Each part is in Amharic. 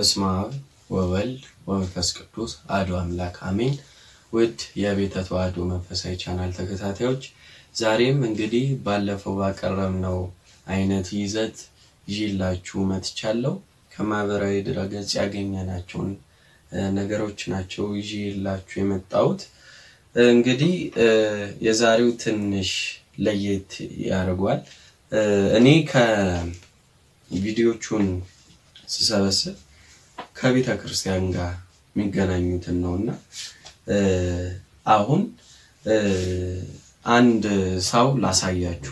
በስመ አብ ወወልድ ወመንፈስ ቅዱስ አሐዱ አምላክ አሜን። ውድ የቤተ ተዋሕዶ መንፈሳዊ ቻናል ተከታታዮች ዛሬም እንግዲህ ባለፈው ባቀረብነው አይነት ይዘት ይላችሁ መጥቻለሁ። ከማህበራዊ ድረገጽ ያገኘናቸው ነገሮች ናቸው ይላችሁ የመጣሁት። እንግዲህ የዛሬው ትንሽ ለየት ያደርጋል። እኔ ከቪዲዮቹን ስሰበስብ ከቤተ ክርስቲያን ጋር የሚገናኙትን ነውና አሁን አንድ ሰው ላሳያችሁ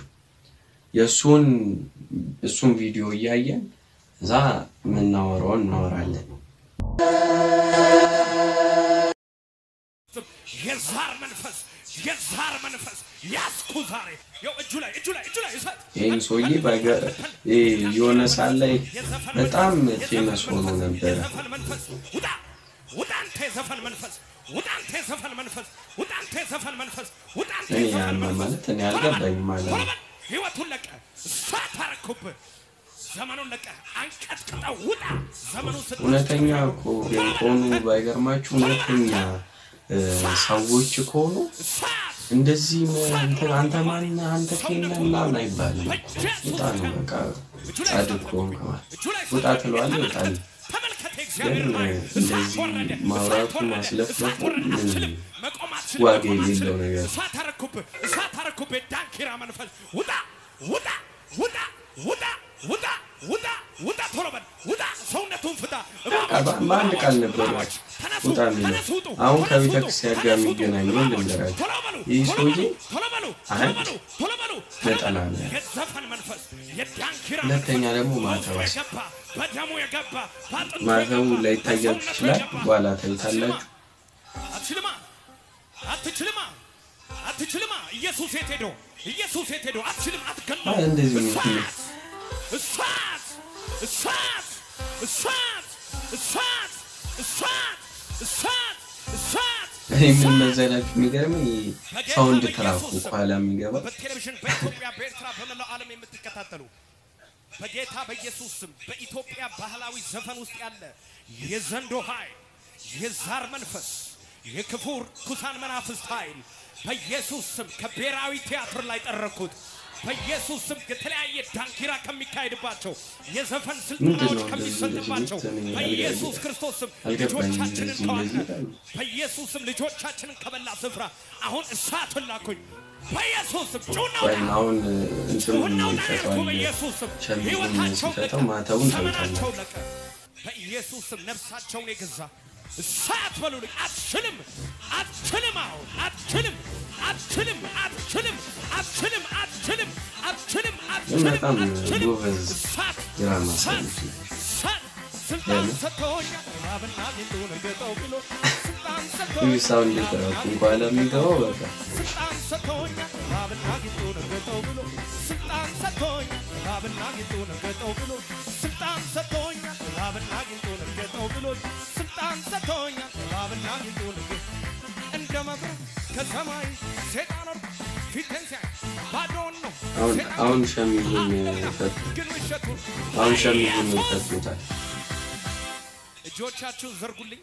የሱን ቪዲዮ እያየን እዛ ምናወራውን እናወራለን። የዛር መንፈስ ያስኩ ዛሬ ያው እጁ ላይ ይሰጥ ይሄን ሰውዬ የሆነ ሳለ በጣም ፌመስ ሆኖ ነበር። ውጣንተ ዘፈን መንፈስ ያን ማለት እኔ አልገባኝም ማለት ነው። ህይወቱን ለቀ ሳታርኩብ ዘመኑን ለቀ አንቀጥቅጠው ውጣ ዘመኑ እውነተኛ እኮ ሆኖ ባይገርማችሁ እውነተኛ ሰዎች ከሆኑ እንደዚህ አንተ ማን አንተ ከነና አይባልም። ውጣ ነው በቃ አድርጎም ውጣ ትለዋለህ ይጣል። እንደዚህ ማውራቱ ማስለፍለፉ ዋጋ የሌለው ነገር ሳታረኩብ ዳንኪራ መንፈስ ውጣ ቶሎበል ውጣ ሰውነቱን ፍታ በአንድ ቃል ነበር ውጣ የሚለው። አሁን ከቤተ ክርስቲያን ጋር የሚገናኘው ልንገራችሁ። ይህ ሰውዬ ነጠላ ነው። ሁለተኛ ደግሞ ማተቡ ላይታያችሁ ይችላል፣ በኋላ ታዩታላችሁ። አትችልማ ኢየሱስ የት ሄዶ አትችልም አትገለው እንደዚህ ነው። ምን መዘላችሁ የሚገርመኝ ሳውንድ ትራኩ ኋላ የሚገባ በቴሌቪዥን በኢትዮጵያ በኤርትራ በመላው ዓለም የምትከታተሉ በጌታ በኢየሱስ ስም በኢትዮጵያ ባህላዊ ዘፈን ውስጥ ያለ የዘንዶ ኃይል የዛር መንፈስ የክፉር ኩሳን መናፍስት ኃይል በኢየሱስ ስም ከብሔራዊ ቲያትር ላይ ጠረኩት። በኢየሱስ ስም ከተለያየ ዳንኪራ ከሚካሄድባቸው የዘፈን ስልጣኖች ከሚሰጥባቸው በኢየሱስ ክርስቶስ ስም ልጆቻችንን ተዋለ። በኢየሱስ ስም ልጆቻችንን ከበላ ስፍራ አሁን እሳት ላኩኝ። በኢየሱስ ስም ጩናውን በኢየሱስ ስም ሕይወታቸው ለቀ በኢየሱስ ስም ነፍሳቸውን የገዛ እሳት በሉልኝ። አትችልም አሁን ሸሚዙን ፈትቶታል። እጆቻችሁን ዘርጉልኝ።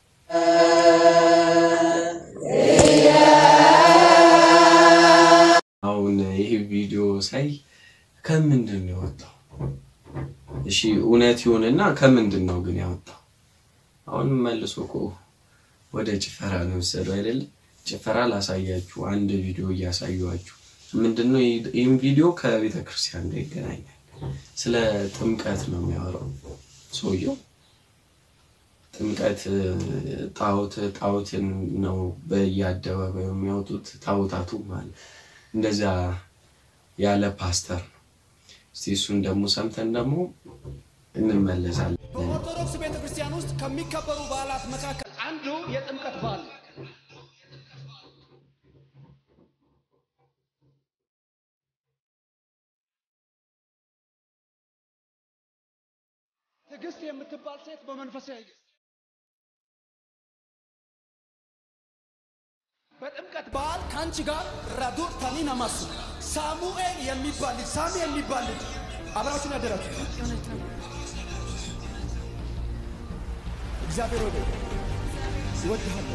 አሁን ይሄ ቪዲዮ ሳይ ከምንድን ነው ያወጣው? እሺ እውነት ይሁንና ከምንድን ነው ግን ያወጣው? አሁን መልሶ ወደ ጭፈራ ነው ወሰደው አይደል? ጭፈራ ላሳያችሁ አንድ ቪዲዮ እያሳዩአችሁ ምንድነው ይሄን ቪዲዮ ከቤተ ክርስቲያን ጋር ይገናኛል። ስለ ጥምቀት ነው የሚያወራው ሰውየው። ጥምቀት ጣዖትን ነው በየአደባባዩ የሚያወጡት ታቦታቱ ማለት እንደዛ ያለ ፓስተር ነው። እስቲ እሱን ደግሞ ሰምተን ደግሞ እንመለሳለን። በኦርቶዶክስ ቤተክርስቲያን ውስጥ ከሚከበሩ በዓላት መካከል አንዱ የጥምቀት በዓል ነው። ትዕግስት የምትባል ሴት በመንፈሳዊ በጥምቀት በዓል ካንቺ ጋር ራዱር ታኒና ማሱ ሳሙኤል የሚባል ሳሚ የሚባል አብራችሁ ያደራችሁ እግዚአብሔር ወደ ወድሃለሁ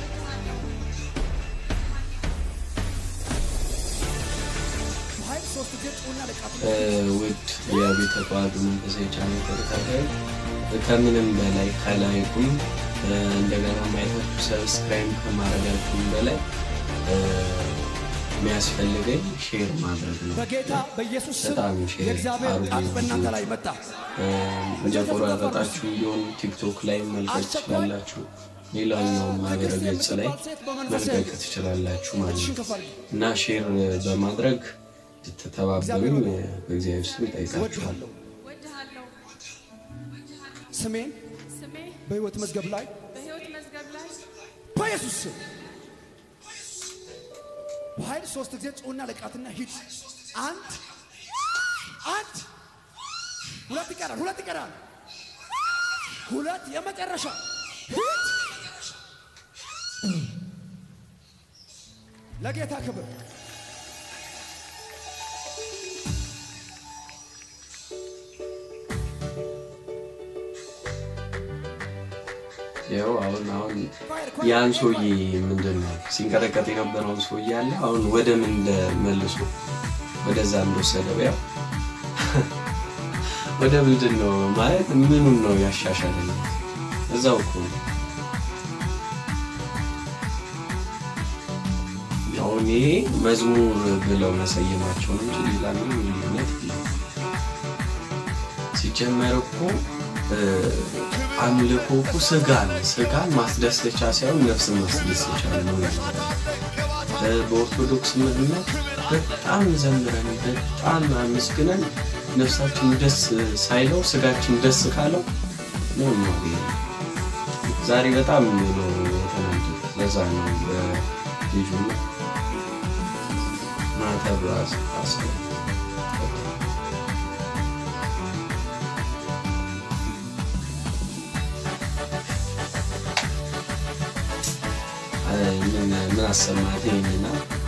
ኃይል ሶስት ገጽና ለቃት ውድ የቤተ ተዋሕዶ መንፈሳዊ ቻናል ተከታታይ ከምንም በላይ ከላይኩም እንደገና ማየታችሁ ሰብስክራይብ ከማድረጋችሁ በላይ የሚያስፈልገኝ ሼር ማድረግ ነው በጌታ በኢየሱስ ስም የእግዚአብሔር ቃል በእናንተ ላይ መጣ እንደቆራረጣችሁ ቢሆን ቲክቶክ ላይ መልቀቅ ትችላላችሁ ሌላኛው ማህበራዊ ገጽ ላይ መልቀቅ ትችላላችሁ ማለት ነው እና ሼር በማድረግ ተተባበሩኝ በእግዚአብሔር ስም ጠይቃችኋለሁ ስሜን በሕይወት መዝገብ ላይ በኢየሱስ ስም በኃይል ሶስት ጊዜ ጾና ለቃትና ሂድ አንድ ሁለት ይቀራል ሁለት የመጨረሻ ሂድ ለጌታ ክብር ያው አሁን ያን ሶዬ ምንድነው ሲንቀረቀጥ የነበረው ሶዬ አለ አሁን ወደ ምን እንደመልሶ ወደዛ እንደወሰደው ያው ወደ ምንድነው ማለት ምኑን ነው ያሻሻለው እዛው እኮ ያው መዝሙር ብለው መሰየማቸው እንጂ ሌላ ምንም የለም ሲጀመር እኮ አምልኮ እኮ ስጋን ማስደሰቻ ሳይሆን ነፍስን ማስደሰቻ ነው በኦርቶዶክስ እምነት በጣም ዘምረን በጣም አመስግነን ነፍሳችን ደስ ሳይለው ስጋችን ደስ ካለው ነው ዛሬ በጣም ነው ተናንተ ለዛ ነው ልጁ ማተብራስ አስቀ ምን አሰማት ይሄንና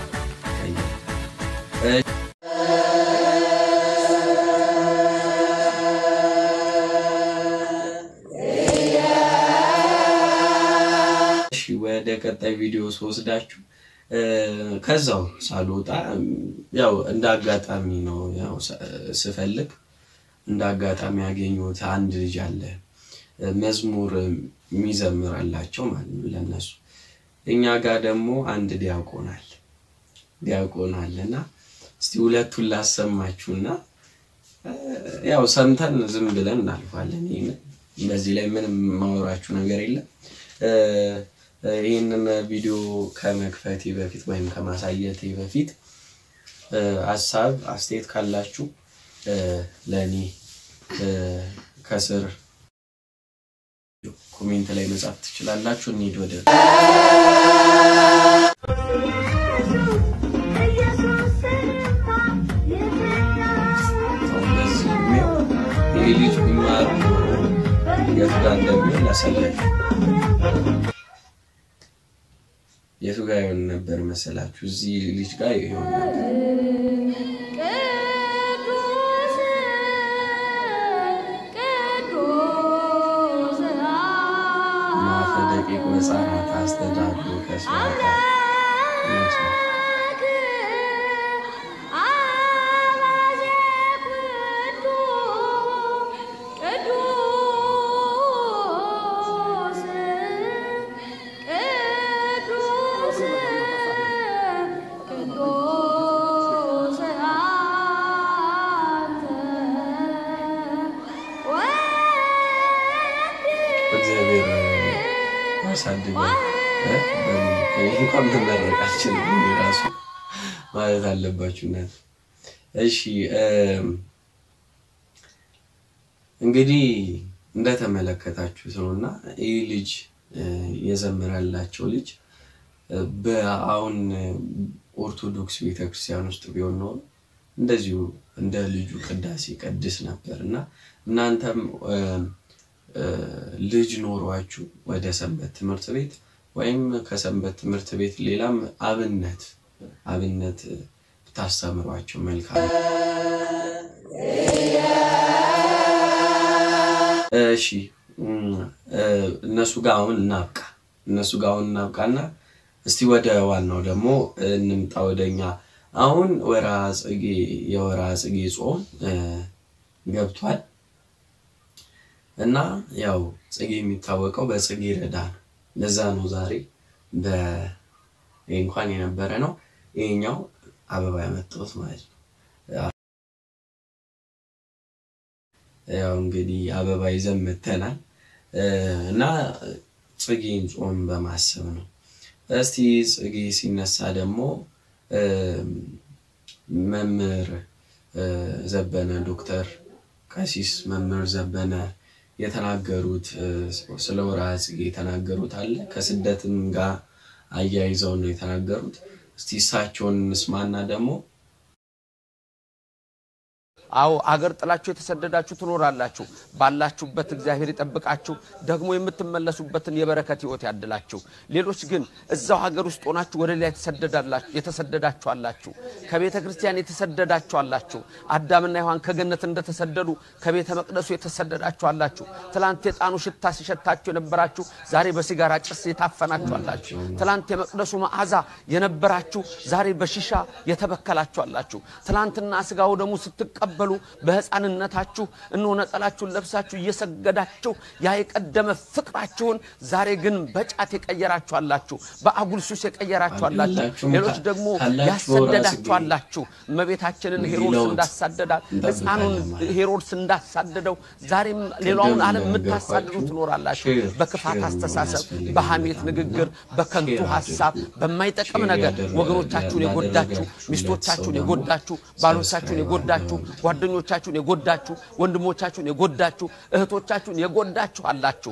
እሺ ወደ ቀጣይ ቪዲዮ ወስዳችሁ ከዛው ሳልወጣ ያው እንዳጋጣሚ ነው ያው ስፈልግ እንዳጋጣሚ ያገኙት አንድ ልጅ አለ መዝሙር የሚዘምራላቸው ማለት ነው ለነሱ እኛ ጋር ደግሞ አንድ ዲያቆናልና እስቲ ሁለቱን ላሰማችሁና ያው ሰምተን ዝም ብለን እናልፋለን በዚህ ላይ ምንም ማወራችሁ ነገር የለም ይሄንን ቪዲዮ ከመክፈቴ በፊት ወይም ከማሳየቴ በፊት ሐሳብ አስተያየት ካላችሁ ለኔ ከስር ኮሜንት ላይ መጻፍ ትችላላችሁ እንሂድ ወደ ልጅ ቢማር የትጋንደም ለሰለች የቱጋዩን ነበር መሰላችሁ እዚህ ልጅ ጋር ይሆን ማፈደቂቅ መጻናት አስተዳድሮ ከስዋታ ሳድገው እንኳን ተመረቃችን ራሱ ማለት አለባችሁና እሺ እንግዲህ እንደተመለከታችሁት ነውና ይሄ ልጅ የዘመራላቸው ልጅ በአሁን ኦርቶዶክስ ቤተክርስቲያን ውስጥ ቢሆን ነው እንደዚሁ እንደ ልጁ ቅዳሴ ቀድስ ነበርና እናንተም ልጅ ኖሯችሁ ወደ ሰንበት ትምህርት ቤት ወይም ከሰንበት ትምህርት ቤት ሌላም አብነት ታስተምሯቸው መልካም እሺ እነሱ ጋር አሁን እናብቃና እስቲ ወደ ዋናው ደግሞ እንምጣ ወደኛ አሁን የወርሃ ጽጌ ጾም ገብቷል እና ያው ጽጌ የሚታወቀው በጽጌ ረዳ ነው ለዛ ነው ዛሬ እንኳን የነበረ ነው ይሄኛው አበባ ያመጣሁት ማለት ነው ያው እንግዲህ አበባ ይዘን መተናል እና ጽጌን ጾም በማሰብ ነው እስቲ ጽጌ ሲነሳ ደግሞ መምህር ዘበነ ዶክተር ቀሲስ መምህር ዘበነ የተናገሩት ስለ ወርሃ ጽጌ የተናገሩት አለ ከስደትም ጋር አያይዘው ነው የተናገሩት እስቲ እሳቸውን እንስማና ደግሞ አው አገር ጥላችሁ የተሰደዳችሁ ትኖራላችሁ ባላችሁበት እግዚአብሔር ይጠብቃችሁ ደግሞ የምትመለሱበትን የበረከት ህይወት ያድላችሁ ሌሎች ግን እዛው ሀገር ውስጥ ሆናችሁ ወደ ላይ የተሰደዳችሁ አላችሁ ከቤተ ክርስቲያን የተሰደዳችሁ አላችሁ አዳምና ሔዋን ከገነት እንደተሰደዱ ከቤተ መቅደሱ የተሰደዳችሁ አላችሁ ትላንት የጣኑ ሽታ ሲሸታችሁ የነበራችሁ ዛሬ በሲጋራ ጭስ የታፈናችሁ አላችሁ ትላንት የመቅደሱ መዓዛ የነበራችሁ ዛሬ በሽሻ የተበከላችሁ አላችሁ ትላንትና ስጋው ደሙ ስትቀበሉ በህፃንነታችሁ እነሆ ነጠላችሁን ለብሳችሁ እየሰገዳችሁ ያ የቀደመ ፍቅራችሁን ዛሬ ግን በጫት የቀየራችሁ አላችሁ በአጉል ሱስ የቀየራችሁ አላችሁ ሌሎች ደግሞ ያሰደዳችሁ አላችሁ መቤታችንን ሄሮድስ እንዳሳደዳት ህፃኑን ሄሮድስ እንዳሳደደው ዛሬም ሌላውን ዓለም የምታሳድዱ ትኖራላችሁ በክፋት አስተሳሰብ በሐሜት ንግግር በከንቱ ሐሳብ በማይጠቅም ነገር ወገኖቻችሁን የጎዳችሁ ሚስቶቻችሁን የጎዳችሁ ባሎቻችሁን የጎዳችሁ ጓደኞቻችሁን የጎዳችሁ ወንድሞቻችሁን የጎዳችሁ እህቶቻችሁን የጎዳችሁ አላችሁ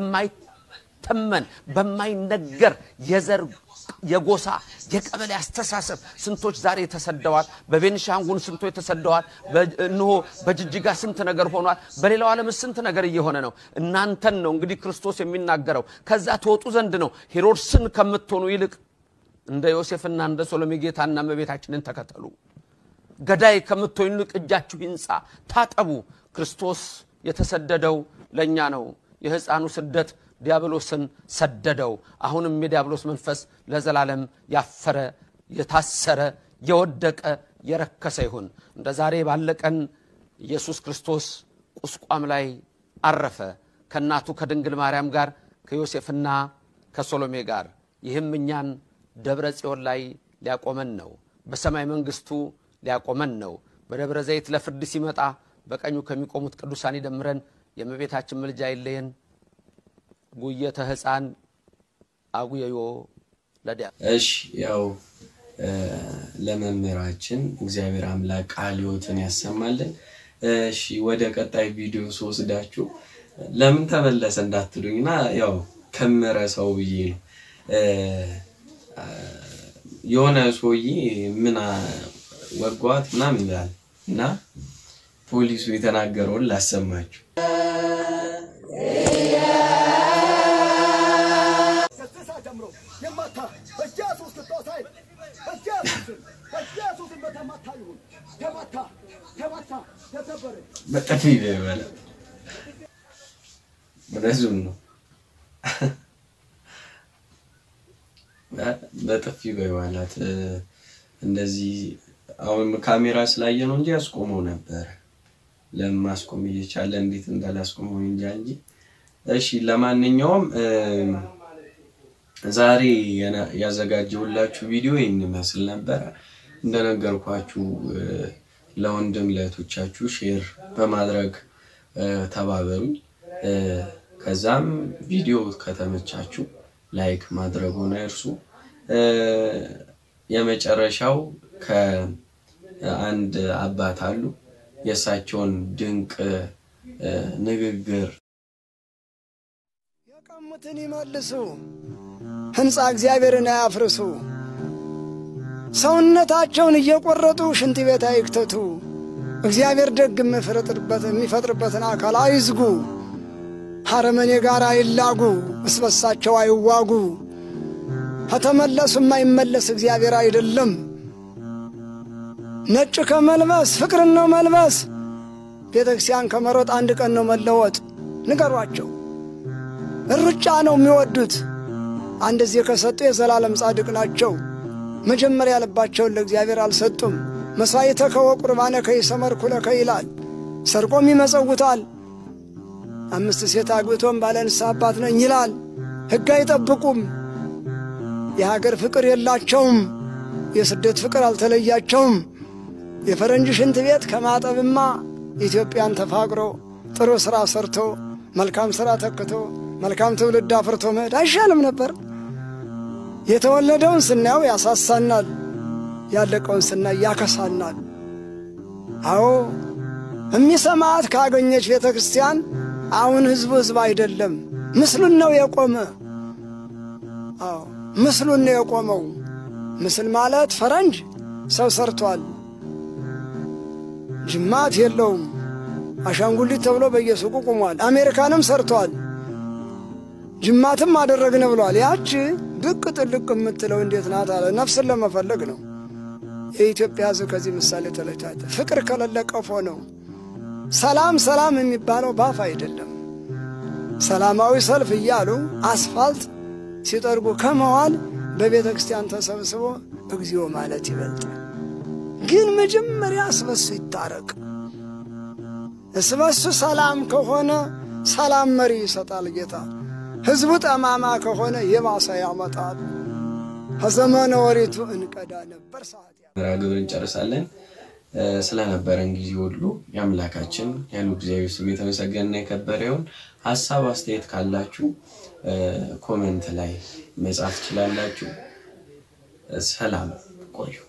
በማይተመን በማይነገር የዘር የጎሳ የቀበሌ አስተሳሰብ ስንቶች ዛሬ ተሰደዋል በቤንሻንጉል ስንቶች ተሰደዋል በእነሆ በጅጅጋ ስንት ነገር ሆኗል በሌላው ዓለም ስንት ነገር እየሆነ ነው እናንተን ነው እንግዲህ ክርስቶስ የሚናገረው ከዛ ተወጡ ዘንድ ነው ሄሮድስን ከምትሆኑ ይልቅ እንደ ዮሴፍና እንደ ሶሎሜ ጌታና መቤታችንን ተከተሉ ገዳይ ከምትሆኑ እጃችሁ ይንጻ ታጠቡ ክርስቶስ የተሰደደው ለኛ ነው የህፃኑ ስደት ዲያብሎስን ሰደደው አሁንም የዲያብሎስ መንፈስ ለዘላለም ያፈረ የታሰረ የወደቀ የረከሰ ይሁን እንደ ዛሬ ባለቀን ኢየሱስ ክርስቶስ ቁስቋም ላይ አረፈ ከናቱ ከድንግል ማርያም ጋር ከዮሴፍና ከሶሎሜ ጋር ይህም እኛን ደብረ ጽዮን ላይ ሊያቆመን ነው በሰማይ መንግስቱ ሊያቆመን ነው በደብረ ዘይት ለፍርድ ሲመጣ በቀኙ ከሚቆሙት ቅዱሳን ይደምረን የመቤታችን ምልጃ ይለየን ጉየተ ህፃን አጉየዮ ለዲያ እሺ ያው ለመምህራችን እግዚአብሔር አምላክ ቃል ሕይወትን ያሰማልን እሺ ወደ ቀጣይ ቪዲዮ ወስዳችሁ ለምን ተመለሰ እንዳትሉኝና ያው ከመረሰው ብዬ ነው የሆነ ሰውዬ ምን ወጓት ምናምን ይላል እና ፖሊሱ የተናገረውን ላሰማችሁ በጥፊ ይበላል በረዙም ነው በጥፊ ይበላል እንደዚህ አሁን ካሜራ ስላየ ነው እንጂ ያስቆመው ነበር ለማስቆም ይቻለ እንዴት እንዳላስቆመው እንጂ እሺ ለማንኛውም ዛሬ ያዘጋጀውላችሁ ቪዲዮ ይመስል ነበር እንደነገርኳችሁ ለወንድም ለእህቶቻችሁ ሼር በማድረግ ተባበሩ ከዛም ቪዲዮ ከተመቻችሁ ላይክ ማድረጉን አይርሱ የመጨረሻው ከአንድ አባት አሉ የሳቸውን ድንቅ ንግግር የቀሙትን ይመልሱ ህንጻ እግዚአብሔርን ያፍርሱ ሰውነታቸውን እየቆረጡ ሽንት ቤት አይክተቱ እግዚአብሔር ደግ የሚፈጥርበትን አካል አይዝጉ ሐረመኔ ጋር አይላጉ እስበሳቸው አይዋጉ ከተመለሱ የማይመለስ እግዚአብሔር አይደለም ነጭ ከመልበስ ፍቅርን ነው መልበስ ቤተክርስቲያን ከመሮጥ አንድ ቀን ነው መለወጥ ንገሯቸው ሩጫ ነው የሚወዱት። አንደዚህ ከሰጡ የዘላለም ጻድቅ ናቸው። መጀመሪያ ልባቸውን ለእግዚአብሔር አልሰጡም። መስዋዕተከ ወቁርባነከ ይሰመርኩ ለከ ይላል። ሰርቆም ይመጸውታል። 5 ሴት አግብቶም ባለ ንስሐ አባት ነኝ ይላል። ሕግ አይጠብቁም። የሀገር ፍቅር የላቸውም። የስደት ፍቅር አልተለያቸውም። የፈረንጅ ሽንት ቤት ከማጠብማ ኢትዮጵያን ተፋቅሮ ጥሩ ሥራ ሰርቶ መልካም ሥራ ተክቶ መልካም ትውልድ አፍርቶ መሄድ አይሻልም ነበር? የተወለደውን ስናየው ያሳሳናል፣ ያለቀውን ስናይ ያከሳናል። አዎ የሚሰማት ካገኘች ቤተ ክርስቲያን አሁን ሕዝብ አይደለም፣ ምስሉን ነው የቆመ። አዎ ምስሉን ነው የቆመው። ምስል ማለት ፈረንጅ ሰው ሰርቷል፣ ጅማት የለውም። አሻንጉሊት ተብሎ በየሱቁ ቆሟል። አሜሪካንም ሰርቷል፣ ጅማትም አደረግነ ብሏል። ያቺ ድቅ ጥልቅ የምትለው እንዴት ናት አለ። ነፍስን ለመፈለግ ነው። የኢትዮጵያ ሕዝብ ከዚህ ምሳሌ ተለይቷል። ፍቅር ከሌለ ቀፎ ነው። ሰላም ሰላም የሚባለው ባፍ አይደለም። ሰላማዊ ሰልፍ እያሉ አስፋልት ሲጠርጉ ከመዋል በቤተ ክርስቲያን ተሰብስቦ እግዚኦ ማለት ይበልጣል። ግን መጀመሪያ እስበሱ ይታረቅ። እስበሱ ሰላም ከሆነ ሰላም መሪ ይሰጣል ጌታ። ሕዝቡ ጠማማ ከሆነ የባሰ ያመጣል። ከዘመነ ወሪቱ እንቀዳ ነበር ሰዓት መርሐ ግብርን ጨርሳለን። ስለነበረን ጊዜ ሁሉ ያምላካችን ያሉ እግዚአብሔር ስም የተመሰገነና የከበረ ይሁን። ሐሳብ አስተያየት ካላችሁ ኮሜንት ላይ መጻፍ ትችላላችሁ። ሰላም ቆዩ።